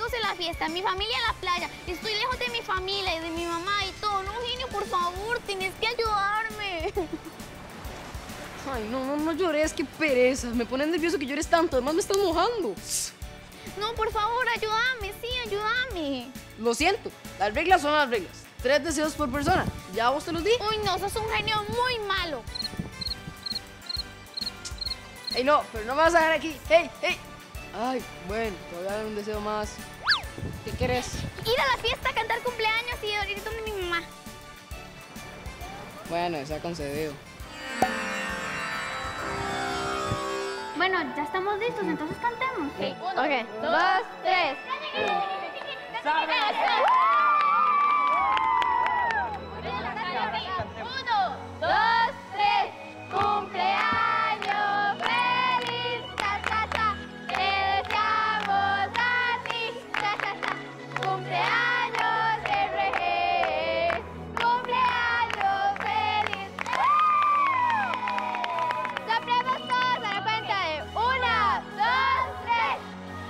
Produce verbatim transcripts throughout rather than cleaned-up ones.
amigos en la fiesta, mi familia en la playa. Estoy lejos de mi familia y de mi mamá y todo. No, genio, por favor, tienes que ayudarme. Ay, no, no, no llores, qué pereza. Me pone nervioso que llores tanto, además me estás mojando. No, por favor, ayúdame, sí, ayúdame. Lo siento, las reglas son las reglas. Tres deseos por persona, ya vos te los di. Uy, no, sos un genio muy malo. Ey, no, pero no me vas a dejar aquí. Hey, hey. Ay, bueno, te voy a dar un deseo más. ¿Qué quieres? Ir a la fiesta, cantar cumpleaños y ir donde mi mamá. Bueno, se ha concedido. Bueno, ya estamos listos, entonces cantemos. Sí. Uno, ok, dos, tres. Uno, dos, tres. Cumpleaños feliz, ta, ta, ta. Te deseamos a ti, ta, ta, ta. Cumpleaños R G. Cumpleaños feliz. Soplemos todos a la cuenta de una, dos, tres.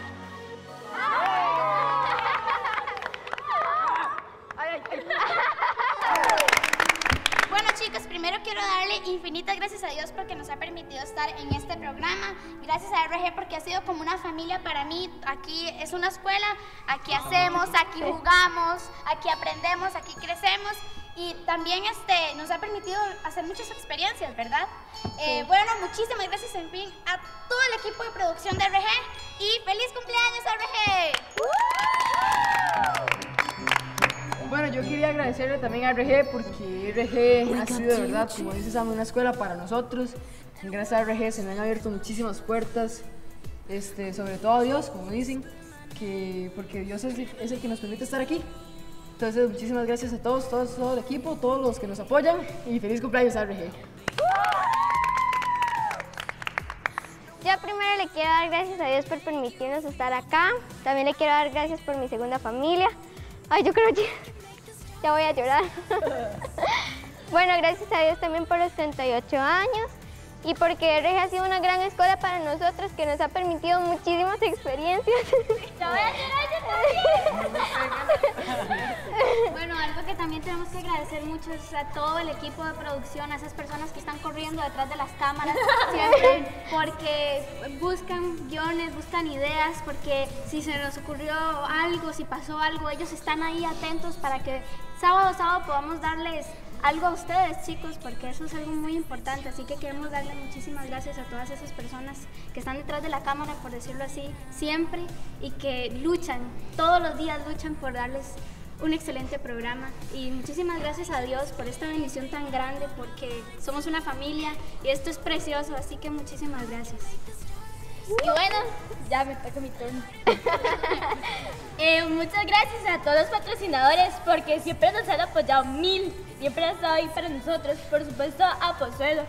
Bueno, chicos, primero quiero darle infinitas gracias a Dios porque nos ha permitido estar en este programa. Gracias a R G porque ha sido como una familia para mí. Aquí es una escuela, aquí hacemos, aquí jugamos, aquí aprendemos, aquí crecemos. Y también este, nos ha permitido hacer muchas experiencias, ¿verdad? Eh, bueno, muchísimas gracias, en fin, a todo el equipo de producción de R G. Y ¡feliz cumpleaños, R G! Bueno, yo quería agradecerle también a R G porque R G ha sido, de verdad, como dice Sam, una escuela para nosotros. Gracias a R G se me han abierto muchísimas puertas, este, sobre todo a Dios, como dicen, que, porque Dios es, es el que nos permite estar aquí. Entonces, muchísimas gracias a todos, todos, todo el equipo, todos los que nos apoyan y feliz cumpleaños a R G. Yo primero le quiero dar gracias a Dios por permitirnos estar acá. También le quiero dar gracias por mi segunda familia. Ay, yo creo que ya voy a llorar. Bueno, gracias a Dios también por los treinta y ocho años y porque R G ha sido una gran escuela para nosotros que nos ha permitido muchísimas experiencias. Ya voy a llorar yo también. Bueno, algo que también tenemos que agradecer mucho es a todo el equipo de producción, a esas personas que están corriendo detrás de las cámaras siempre, porque buscan guiones, buscan ideas, porque si se nos ocurrió algo, si pasó algo, ellos están ahí atentos para que sábado a sábado podamos darles algo a ustedes, chicos, porque eso es algo muy importante, así que queremos darle muchísimas gracias a todas esas personas que están detrás de la cámara, por decirlo así, siempre, y que luchan, todos los días luchan por darles un excelente programa. Y muchísimas gracias a Dios por esta bendición tan grande, porque somos una familia y esto es precioso, así que muchísimas gracias. Y bueno, ya me toca mi turno. eh, muchas gracias a todos los patrocinadores porque siempre nos han apoyado mil, siempre han estado ahí para nosotros, por supuesto a Pozuelo.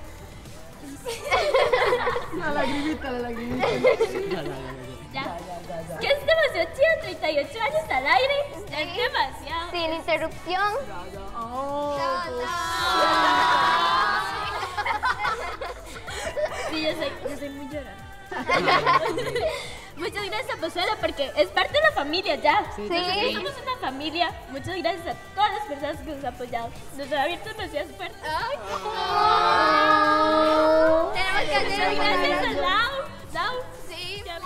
La lagrimita, la lagrimita. Ya. Es que es demasiado chido, treinta y ocho años al aire, ya es demasiado. Sin interrupción. Oh, Sí, yo soy, yo soy muy llorona. Muchas gracias a Pozuelo porque es parte de la familia ya. Sí, Nosotros somos una familia. Muchas gracias a todas las personas que nos han apoyado. Nos han abierto demasiadas puertas. Oh. Tenemos que hacer gracias a Lau. Lau. Sí, Lau,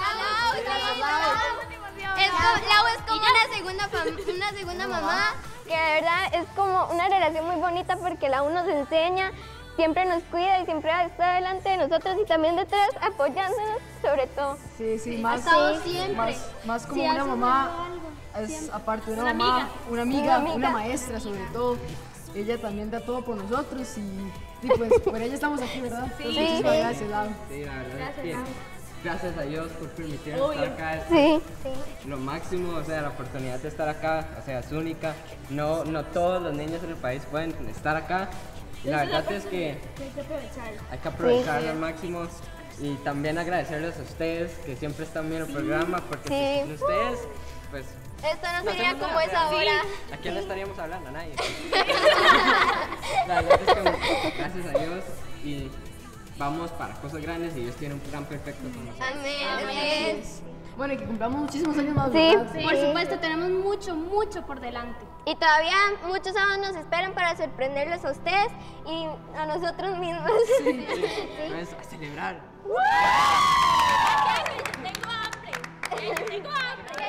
Es como, Lau es como una segunda, fam- una segunda mamá, que de verdad es como una relación muy bonita porque Lau nos enseña, siempre nos cuida y siempre está delante de nosotros y también detrás apoyándonos sobre todo. sí, sí, más, estado siempre. más, más como Si una hace mamá, algo, es, siempre. aparte de una, Una mamá, amiga. una amiga, Una una, amiga. maestra sobre todo. Ella también da todo por nosotros y, y pues por ella estamos aquí, ¿verdad? Sí. Entonces, muchísimas Sí. gracias, Lau. Sí, la verdad Gracias, es que Lau. gracias a Dios por permitirnos Obvio. estar acá. Sí. Lo máximo, o sea, la oportunidad de estar acá, o sea, es única. No, no todos los niños en el país pueden estar acá. Y la verdad es que Hay que aprovecharlo. hay que aprovecharlo al máximo. Y también agradecerles a ustedes que siempre están viendo el programa, porque Sí. sin ustedes, pues... Esto no sería hacemos como nada, es ahora. ¿a quién le estaríamos hablando? A nadie. La verdad es que gracias a Dios y vamos para cosas grandes y Dios tiene un plan perfecto con nosotros. Amén. Amén. Bueno, y que cumplamos muchísimos años más, Sí. ¿verdad? Por supuesto, tenemos mucho, mucho por delante. Y todavía muchos sábados nos esperan para sorprenderlos a ustedes y a nosotros mismos. Sí. Vamos a celebrar. Tengo hambre. Tengo hambre.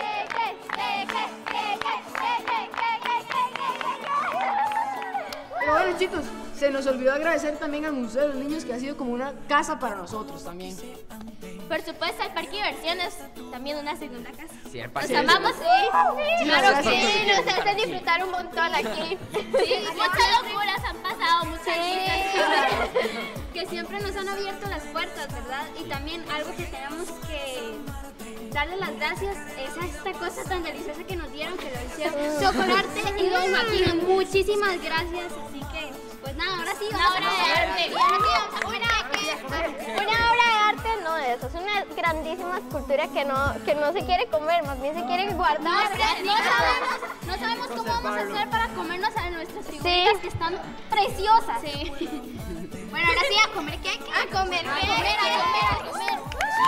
Pero bueno, chicos, se nos olvidó agradecer también al Museo de los Niños, que ha sido como una casa para nosotros también. Por supuesto, el parque de diversiones, también una segunda casa. Sí, el Nos parque. amamos, sí. Sí, Claro gracias. que sí, nos hacen disfrutar un montón aquí. Sí, muchas locuras han pasado, muchas Sí. cosas que siempre nos han abierto las puertas, ¿verdad? Y también algo que tenemos que darle las gracias es a esta cosa tan deliciosa que nos dieron, que lo hicieron Chocolate y Don Joaquín. Muchísimas gracias, así que, pues nada, ahora sí, vamos Una obra a de comer. arte. Una, una obra de arte no de eso, es una grandísima escultura que no, que no se quiere comer, más bien se quiere No, guardar. no sabemos, no sabemos cómo vamos a hacer para comernos a nuestras figuritas que están preciosas. Sí. Bueno, ahora sí, a comer qué? A comer, A comer, a comer, a comer.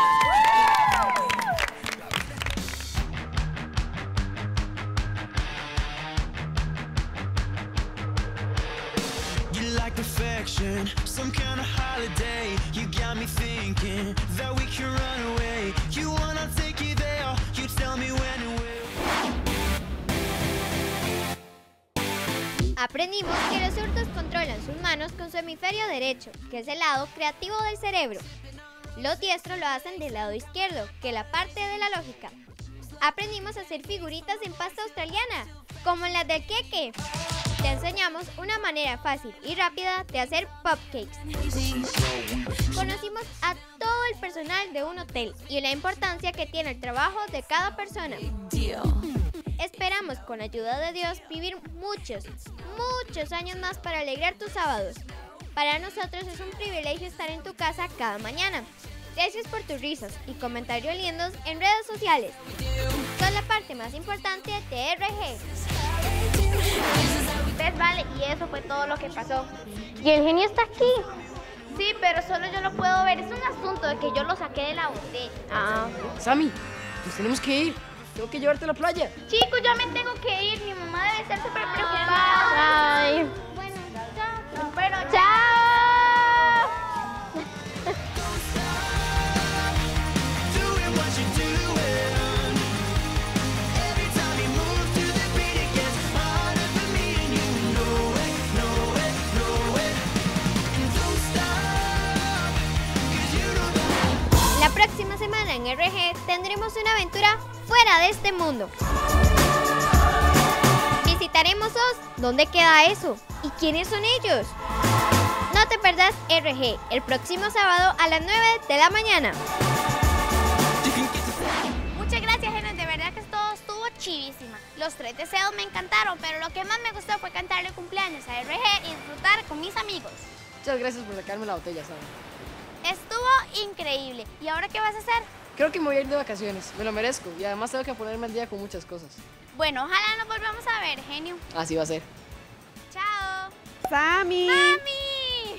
You like perfection, some kind of holiday. You got me thinking that we can run away. You wanna take you there, you tell me when and where. Aprendimos que los zurdos controlan sus manos con su hemisferio derecho, que es el lado creativo del cerebro. Los diestros lo hacen del lado izquierdo, que es la parte de la lógica. Aprendimos a hacer figuritas en pasta australiana, como las del queque. Te enseñamos una manera fácil y rápida de hacer cupcakes. Conocimos a todo el personal de un hotel y la importancia que tiene el trabajo de cada persona. Esperamos, con la ayuda de Dios, vivir muchos, muchos años más para alegrar tus sábados. Para nosotros es un privilegio estar en tu casa cada mañana. Gracias por tus risas y comentarios lindos en redes sociales. Son la parte más importante de R G. Pues vale, y eso fue todo lo que pasó. Y el genio está aquí. Sí, pero solo yo lo puedo ver. Es un asunto de que yo lo saqué de la botella. Ah. Sammy, pues tenemos que ir. Tengo que llevarte a la playa. Chicos, ya me tengo que ir. Mi mamá debe estar súper preocupada. Ay. Bueno, chao. Bueno, ¡Chao! Doing what you're doing. Every time you move to the beat, it gets harder for me, and you know it, know it, know it. And don't stop, 'cause you know that. La próxima semana en R G tendremos una aventura fuera de este mundo. Visitaremos Oz. ¿Dónde queda eso? ¿Y quiénes son ellos? No te perdas R G el próximo sábado a las nueve de la mañana. muchas gracias, Henry. De verdad que todo estuvo chivísima. Los tres deseos me encantaron, pero lo que más me gustó fue cantarle cumpleaños a R G y disfrutar con mis amigos. Muchas gracias por sacarme la botella, Sammy. Estuvo increíble. ¿Y ahora qué vas a hacer? Creo que me voy a ir de vacaciones. Me lo merezco. Y además tengo que ponerme al día con muchas cosas. Bueno, ojalá nos volvamos a ver, genio. Así va a ser. Chao. ¡Sammy! ¡Mami!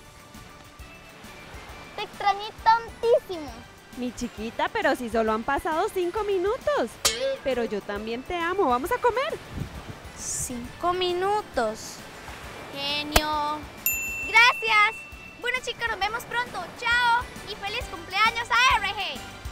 Te extrañé tantísimo. Mi chiquita, pero si solo han pasado cinco minutos. Pero yo también te amo. Vamos a comer. Cinco minutos. Genio. Gracias. Bueno, chicos, nos vemos pronto. Chao. Y feliz cumpleaños a R G.